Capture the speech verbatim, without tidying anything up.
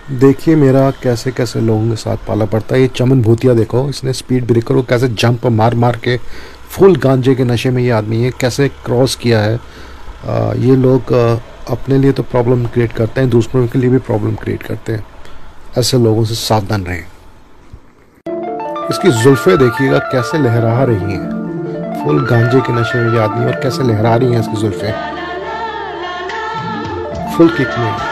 देखिए मेरा कैसे कैसे लोगों के साथ पाला पड़ता है। ये चमन भूतिया देखो, इसने स्पीड ब्रेकर को कैसे जंप मार मार के फुल गांजे के नशे में ये आदमी है कैसे क्रॉस किया है। आ, ये लोग आ, अपने लिए तो प्रॉब्लम क्रिएट करते हैं, दूसरों के लिए भी प्रॉब्लम क्रिएट करते हैं। ऐसे लोगों से सावधान रहें। इसकी जुल्फे देखिएगा कैसे लहरा रही हैं, फुल गांजे के नशे में ये आदमी और कैसे लहरा रही हैं इसकी जुल्फे फुल किक में।